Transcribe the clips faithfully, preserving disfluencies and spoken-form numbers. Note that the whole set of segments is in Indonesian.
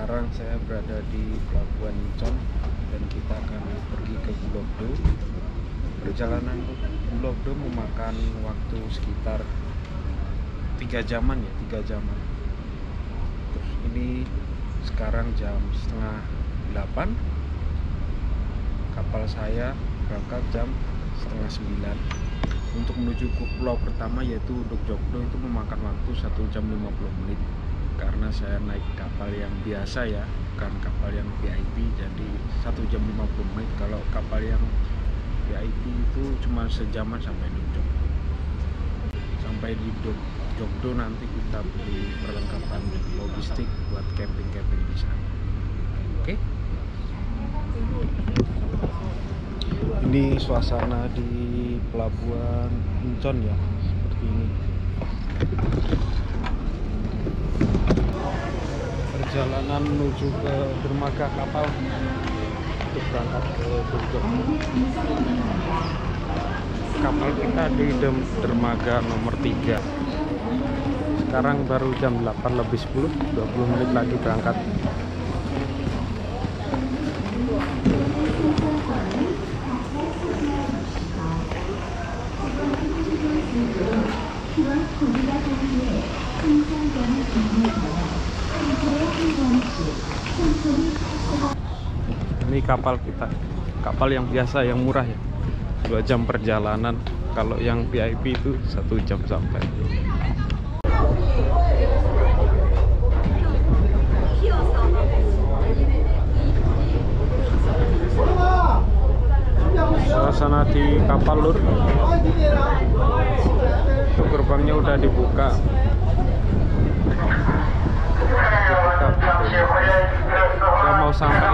Sekarang saya berada di Pelabuhan Incheon dan kita akan pergi ke Gulokdo. Perjalanan ke Gulokdo memakan waktu sekitar tiga jaman ya, tiga jaman. Terus ini sekarang jam setengah delapan. Kapal saya berangkat jam setengah sembilan. Untuk menuju ke pulau pertama yaitu Dokjokdo itu memakan waktu satu jam lima puluh menit. Karena saya naik kapal yang biasa ya, bukan kapal yang V I P, jadi satu jam lima puluh menit. Kalau kapal yang V I P itu cuma sejaman sampai di Dokjokdo. Sampai di Dokjokdo nanti kita beli perlengkapan logistik buat camping-camping di sana. Oke? Ini suasana di Pelabuhan Incheon ya, seperti ini. Perjalanan menuju ke dermaga kapal untuk berangkat ke Dokjokdo. Kapal kita di dermaga nomor tiga. Sekarang baru jam delapan lebih sepuluh, dua puluh menit lagi berangkat. Ini kapal kita, kapal yang biasa yang murah ya, dua jam perjalanan. Kalau yang V I P itu satu jam sampai. Suasana di kapal lur, itu gerbangnya udah dibuka. Udah mau sampai.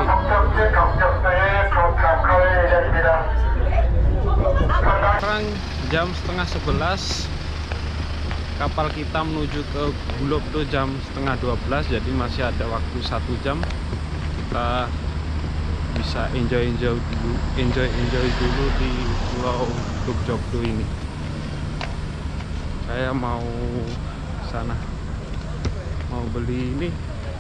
Sekarang jam setengah sebelas. Kapal kita menuju ke Gulokdo jam setengah dua belas, jadi masih ada waktu satu jam. Kita bisa enjoy enjoy dulu, enjoy enjoy dulu di Pulau Dokjokdo ini. Saya mau sana, mau beli ini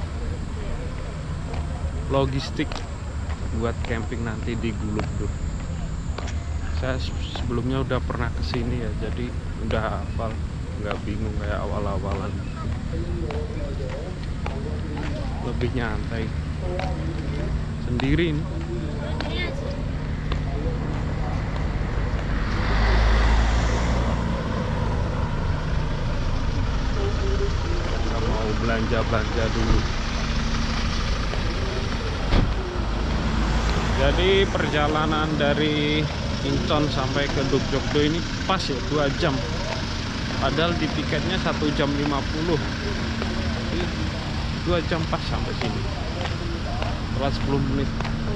logistik buat camping nanti di Gulokdo. Saya sebelumnya udah pernah kesini ya, jadi udah hafal, nggak bingung kayak awal-awalan. Lebih nyantai sendiri ini. Kita mau belanja-belanja dulu. Jadi perjalanan dari Incheon sampai ke Dokjokdo ini pas ya dua jam. Padahal di tiketnya satu jam lima puluh. Jadi dua jam pas sampai sini. Setelah sepuluh menit.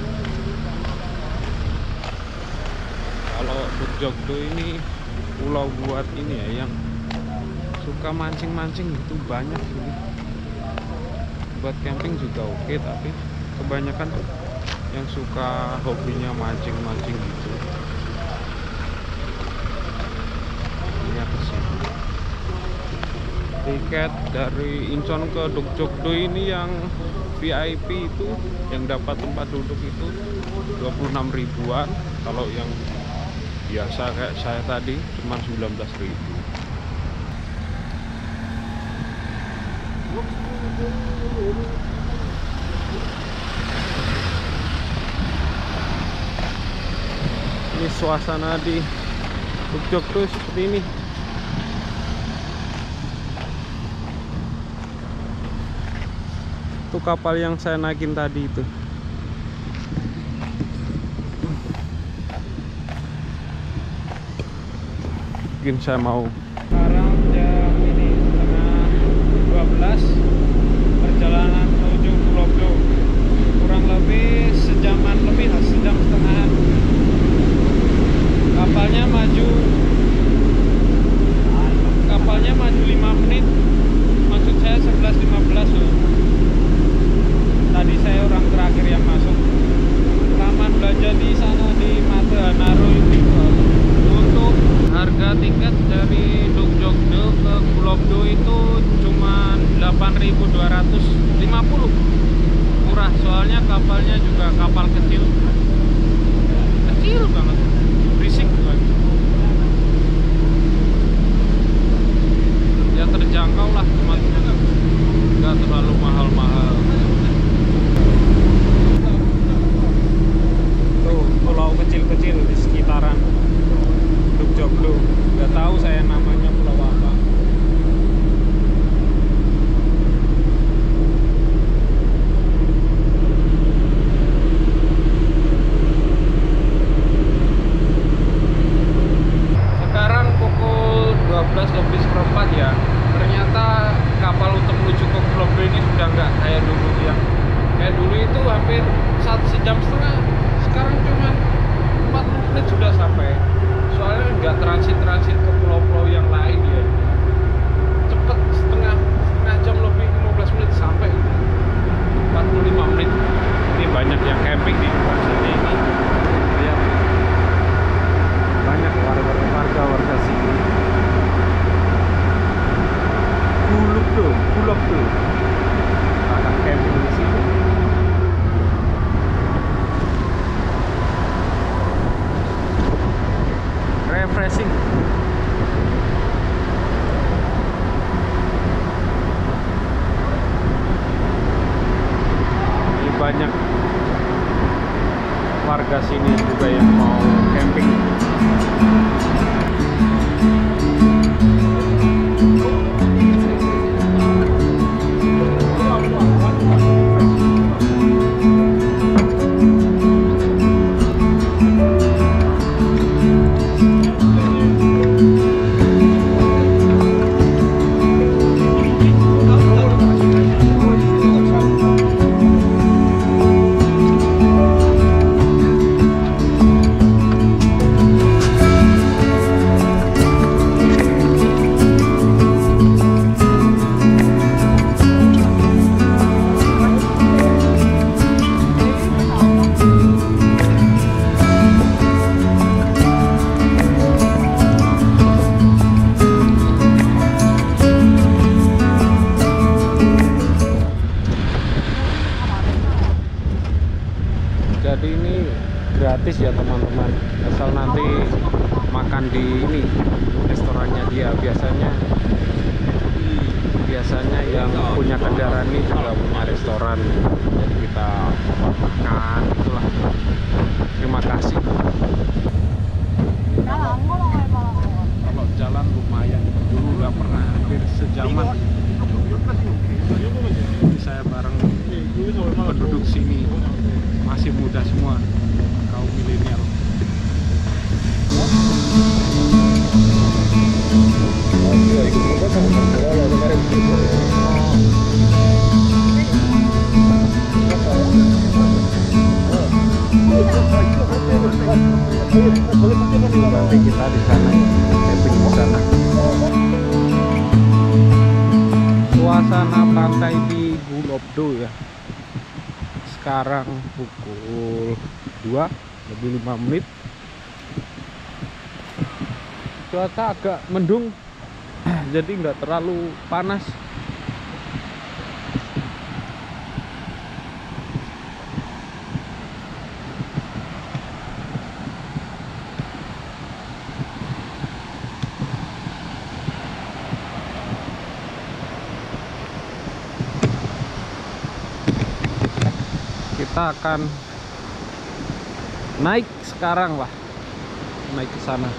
Kalau Dokjokdo ini pulau buat ini ya, yang suka mancing-mancing itu banyak sini. Buat camping juga oke, tapi kebanyakan tuh yang suka hobinya mancing-mancing gitu. Ini kesini. Tiket dari Incheon ke Dokjokdo ini yang V I P itu yang dapat tempat duduk itu dua puluh enam ribuan. Kalau yang biasa kayak saya tadi cuma sembilan belas ribu. Ini suasana di Dokjokdo seperti ini. Itu kapal yang saya naikin tadi itu. Mungkin saya mau. Sekarang jam ini setengah dua belas. Perjalanan menuju Gulokdo kurang lebih sejaman lebih, sejam setengahan. Kapalnya maju, kapalnya maju lima menit. Maksud saya sebelas lima belas loh. Tadi saya orang terakhir yang masuk. Taman belanja di sana di Mata Naru itu. Untuk harga tiket dari Dokjokdo ada kapal kecil, kecil banget, berisik lagi. Ya terjangkau lah, tempatnya nggak terlalu mahal-mahal. Tuh pulau kecil-kecil di sekitaran Duk Joglo, nggak tahu saya namanya pulau apa. dua belas lebih seperempat ya. Ternyata kapal untuk menuju ke Pulau B ini sudah nggak kayak dulu ya. Kayak dulu itu hampir satu sejam setengah, sekarang cuma empat puluh menit sudah sampai. Soalnya nggak transit-transit ke pulau-pulau yang lain ya. Cepet, setengah setengah jam lebih, lima belas menit sampai. empat puluh lima menit. Ini banyak yang camping di depan sini ini. Lihat. Banyak warga-warga sini. Buluk tuh, buluk tuh. Akan camping di sini. Refreshing. Ini banyak warga sini juga yang mau camping. Jadi ini gratis ya teman-teman, asal nanti makan di ini restorannya dia. Biasanya biasanya yang punya kendaraan ini juga punya restoran, jadi kita makan itulah. Terima kasih. Kalau jalan lumayan, dulu nggak pernah, hampir sejaman. Ini saya bareng penduduk sini, masih muda semua, kaum milenial. Nanti kita di sana, camping di sana. Suasana pantai di Gulobdo ya. Sekarang pukul dua lebih lima menit. Cuaca agak mendung, jadi nggak terlalu panas. Kita akan naik sekarang lah, naik ke sana.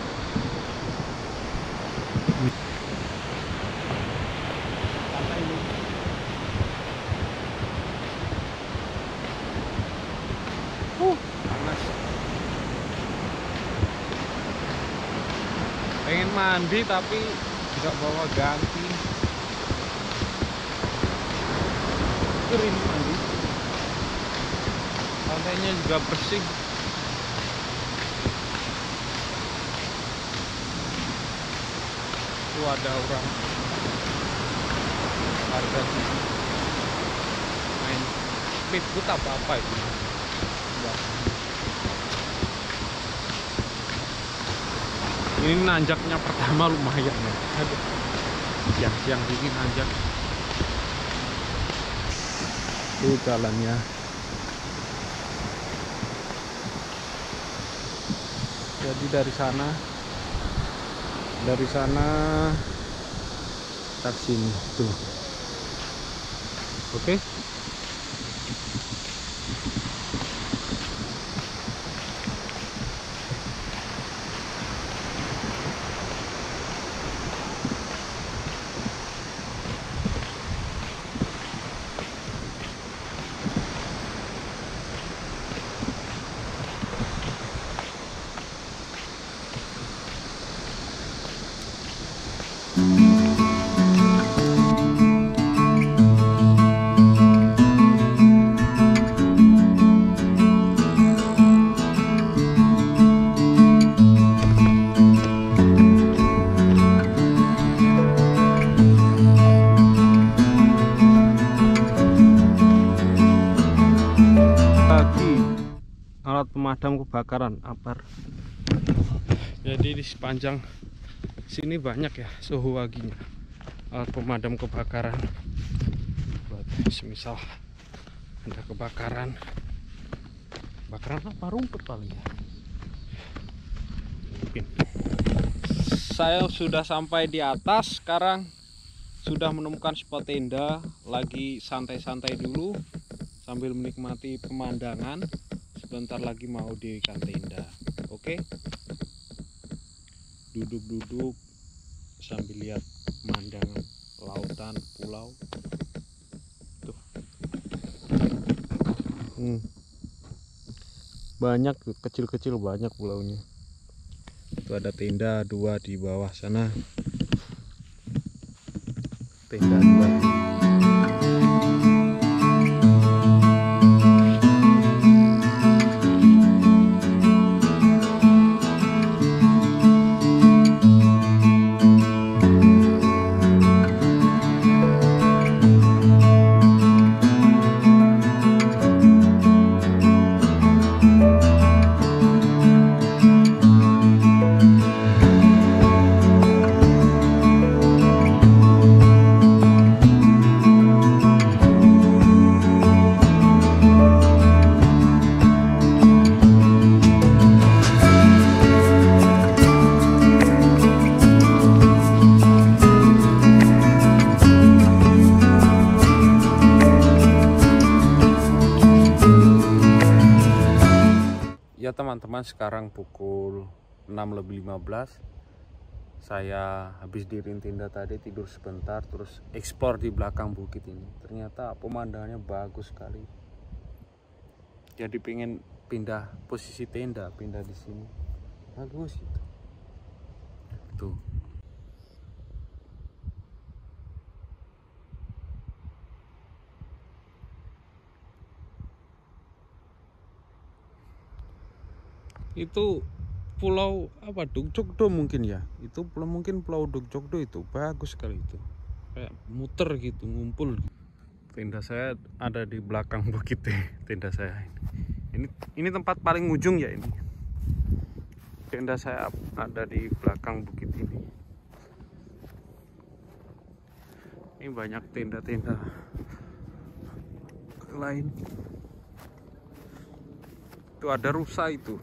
Uh, panas. Pengen mandi tapi nggak bawa ganti. Kering mandi. Pantainya juga bersih. Itu ada orang warga sini main speedboat apa apa itu. Ini nanjaknya pertama lumayan ya. Aduh, siang-siang gini nanjak. Itu jalannya. Jadi dari sana, dari sana tak sini tuh. Oke. Alat pemadam kebakaran apar. Jadi di sepanjang sini banyak ya suhu waginya alat pemadam kebakaran buat semisal ada kebakaran kebakaran apa, rumput paling ya mungkin. Saya sudah sampai di atas, sekarang sudah menemukan spot tenda, lagi santai-santai dulu sambil menikmati pemandangan. Sebentar lagi mau dirikan tenda. Oke, duduk-duduk sambil lihat pemandangan lautan, pulau tuh. Hmm. Banyak kecil-kecil, banyak pulaunya. Itu ada tenda dua di bawah sana, tenda dua. Ya teman-teman, sekarang pukul enam lebih lima belas. Saya habis diriin tenda tadi, tidur sebentar, terus explore di belakang bukit ini. Ternyata pemandangannya bagus sekali. Jadi pengen pindah posisi tenda, pindah di sini. Bagus itu. Tuh. Itu pulau apa, Dugjogdo mungkin ya, itu pulau, mungkin pulau Dugjogdo. Itu bagus sekali, itu kayak muter gitu, ngumpul gitu. Tenda saya ada di belakang bukit deh, tenda saya ini. ini ini tempat paling ujung ya, ini tenda saya ada di belakang bukit ini. Ini banyak tenda-tenda lain. Itu ada rusa itu.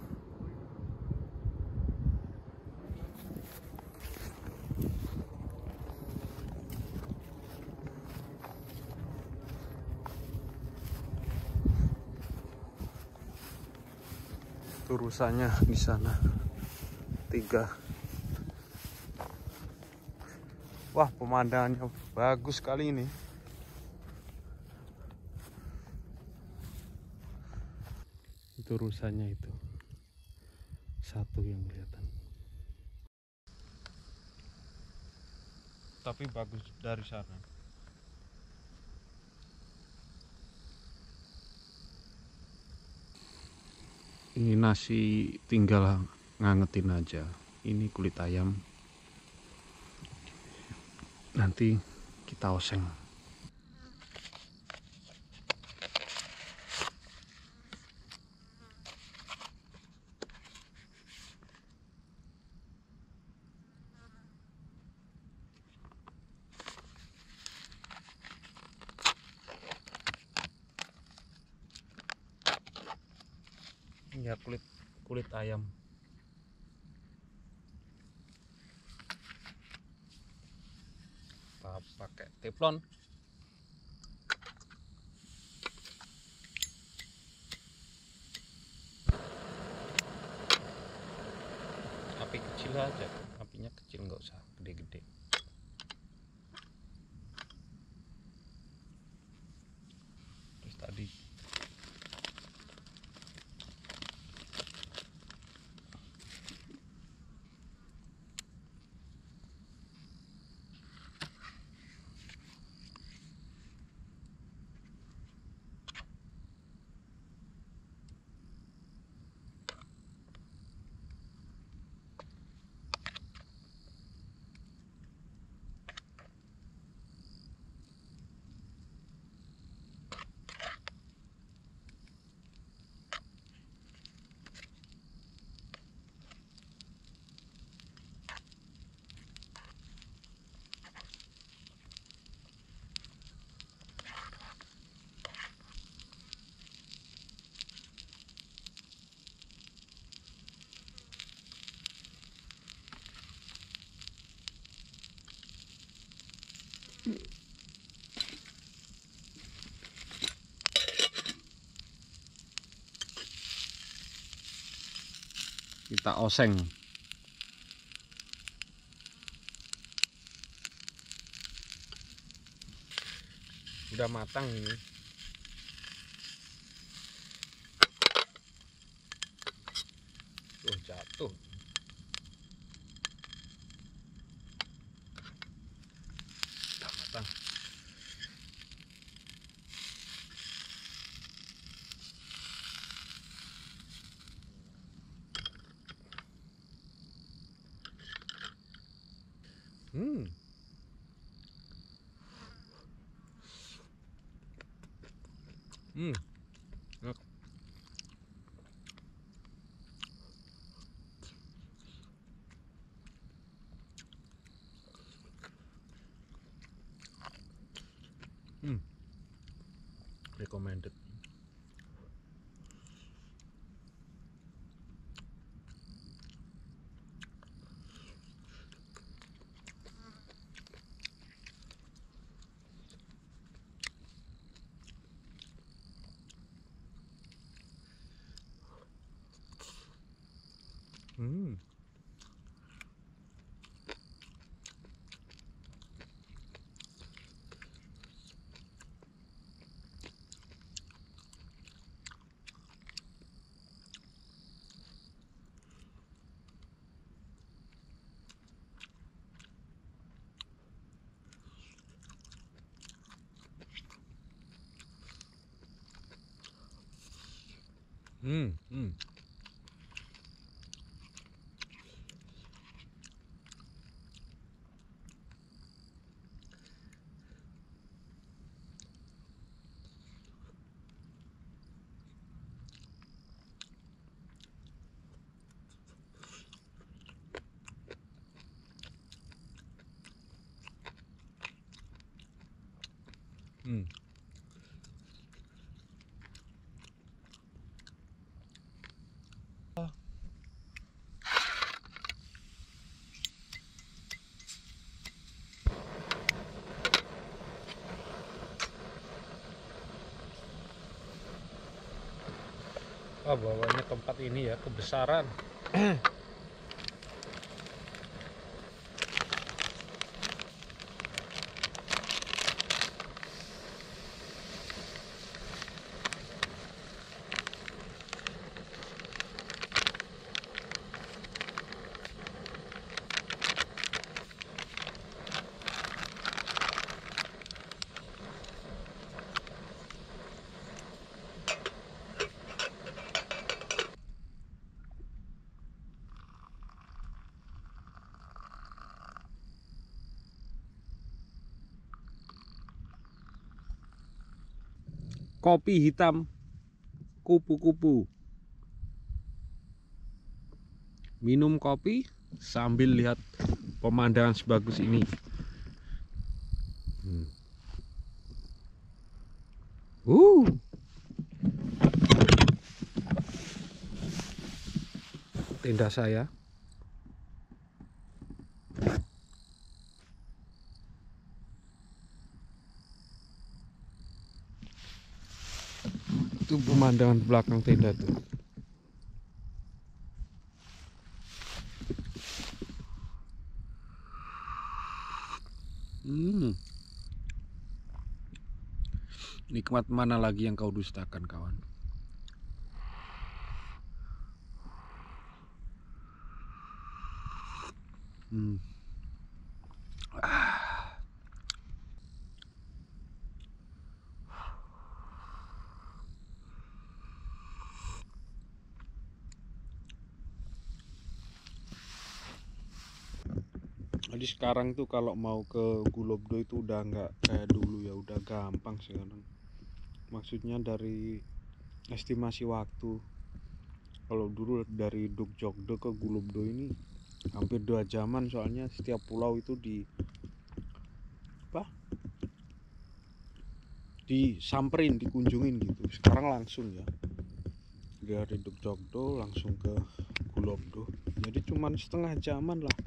Itu rusanya di sana tiga. Wah, pemandangannya bagus sekali ini. Itu rusanya itu satu yang kelihatan, tapi bagus dari sana. Ini nasi tinggal ngangetin aja. Ini kulit ayam, nanti kita oseng. Ya, kulit kulit ayam. pakai teflon. Api kecil aja, apinya kecil, nggak usah gede-gede. Terus tadi kita oseng. Udah matang ini. Tuh jatuh. Udah matang. Hmm. Hmm. Enak. Hmm. Recommended. Hmm. Hmm. Hmm. Hmm. Wah, bawahnya tempat ini ya kebesaran. Kopi hitam kupu-kupu. Minum kopi sambil lihat pemandangan sebagus ini. Hmm. Uh. Tenda saya. Itu pemandangan belakang tenda tuh. Hmm. Nikmat mana lagi yang kau dustakan, kawan? Hmm. Ah. Jadi sekarang tuh kalau mau ke Gulobdo itu udah nggak kayak dulu ya, udah gampang sekarang. Maksudnya dari estimasi waktu, kalau dulu dari Dugjogdo ke Gulobdo ini hampir dua jaman, soalnya setiap pulau itu di apa disamperin, dikunjungin gitu. Sekarang langsung ya, dari Dugjogdo langsung ke Gulobdo, jadi cuman setengah jaman lah.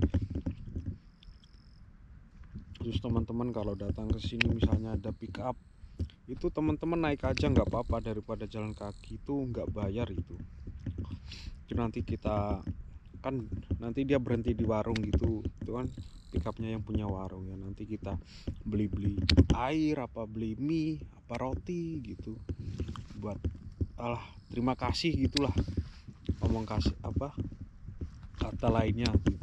Terus teman-teman kalau datang ke sini misalnya ada pick up, itu teman-teman naik aja nggak apa-apa daripada jalan kaki, itu nggak bayar itu. Itu nanti kita kan nanti dia berhenti di warung gitu, itu kan pick upnya yang punya warung ya, nanti kita beli-beli air apa beli mie apa roti gitu buat alah terima kasih gitulah, ngomong kasih apa kata lainnya gitu.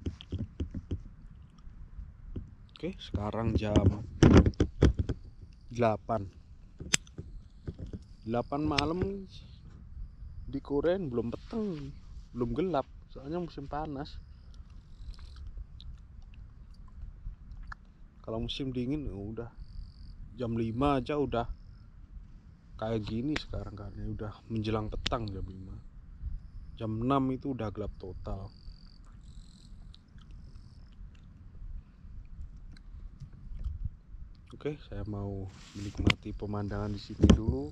Oke, sekarang jam delapan malam di Korea, belum peteng, belum gelap, soalnya musim panas. Kalau musim dingin udah jam lima aja udah kayak gini sekarang kan, udah menjelang petang jam lima. Jam enam itu udah gelap total. Oke, saya mau menikmati pemandangan di sini dulu.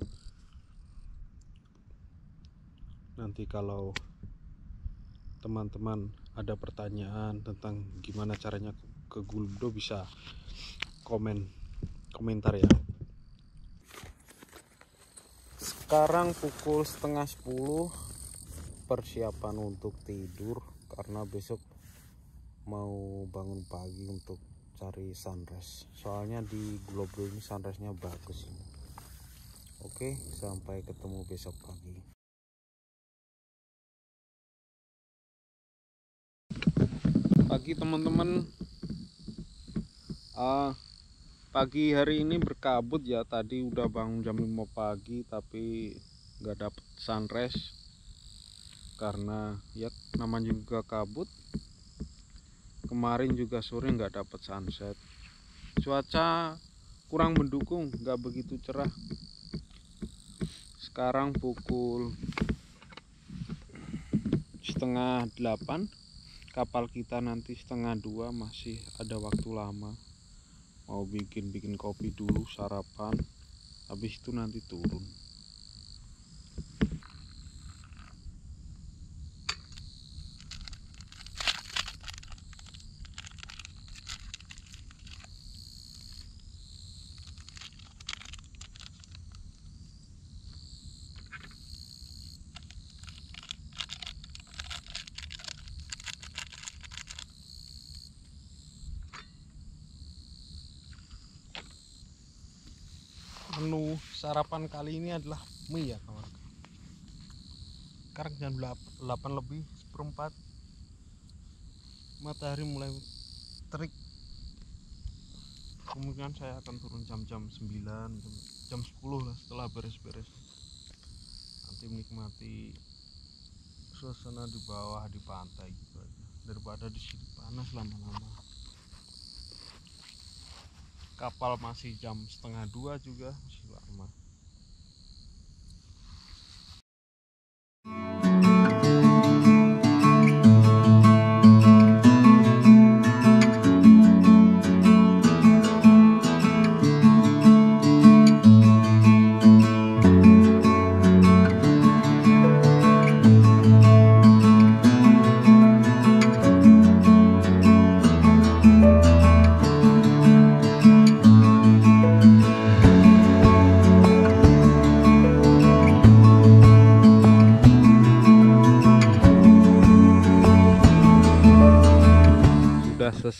Nanti kalau teman-teman ada pertanyaan tentang gimana caranya ke Gulobdo bisa komen komentar ya. Sekarang pukul setengah sepuluh, persiapan untuk tidur karena besok mau bangun pagi untuk cari sunrise. Soalnya di Gulobdo ini sunrise-nya bagus ini. Oke, sampai ketemu besok pagi. Pagi teman-teman. Uh, pagi hari ini berkabut ya. Tadi udah bangun jam lima pagi tapi nggak dapet sunrise karena ya namanya juga kabut. Kemarin juga sore nggak dapet sunset, cuaca kurang mendukung, nggak begitu cerah. Sekarang pukul setengah delapan, kapal kita nanti setengah dua, masih ada waktu lama. Mau bikin-bikin kopi dulu, sarapan, habis itu nanti turun. Menu sarapan kali ini adalah mie ya kawan. Sekarang jam delapan lebih seperempat, matahari mulai terik. Kemungkinan saya akan turun jam-jam sembilan, jam sepuluh lah setelah beres-beres. Nanti menikmati suasana di bawah di pantai gitu aja, daripada di sini panas lama-lama. Kapal masih jam setengah dua juga, masih lama.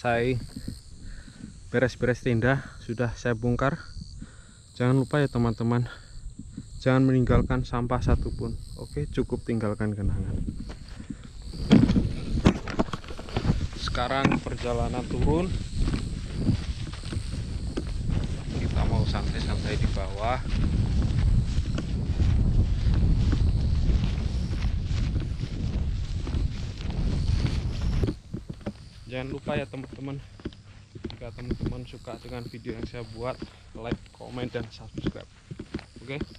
selesai beres-beres tenda, sudah saya bongkar. Jangan lupa ya teman-teman, jangan meninggalkan sampah satupun. Oke, cukup tinggalkan kenangan. Sekarang perjalanan turun, kita mau santai-santai di bawah. Jangan lupa ya teman-teman, jika teman-teman suka dengan video yang saya buat, like, komen, dan subscribe. Oke.